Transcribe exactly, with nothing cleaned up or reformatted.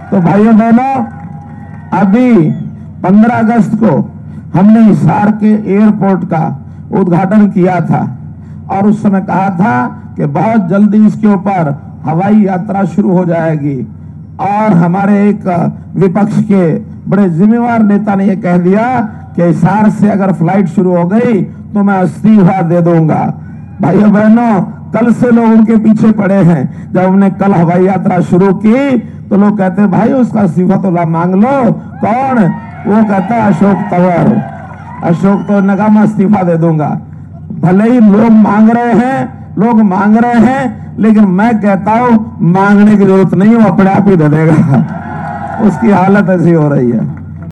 तो भाइयों बहनों, अभी पंद्रह अगस्त को हमने हिसार के एयरपोर्ट का उद्घाटन किया था और उस समय कहा था कि बहुत जल्दी इसके ऊपर हवाई यात्रा शुरू हो जाएगी। और हमारे एक विपक्ष के बड़े जिम्मेवार नेता ने यह कह दिया कि हिसार से अगर फ्लाइट शुरू हो गई तो मैं इस्तीफा दे दूंगा। भाइयों बहनों, कल से लोग उनके पीछे पड़े हैं। जब हमने कल हवाई यात्रा शुरू की तो लोग कहते हैं भाई उसका इस्तीफा तो ला मांग लो। कौन? वो कहता है अशोक तंवर। अशोक तो ने कहा मैं इस्तीफा दे दूंगा। भले ही लोग मांग रहे हैं, लोग मांग रहे हैं, लेकिन मैं कहता हूं मांगने की जरूरत नहीं, वो अपने आप ही दे देगा। उसकी हालत ऐसी हो रही है।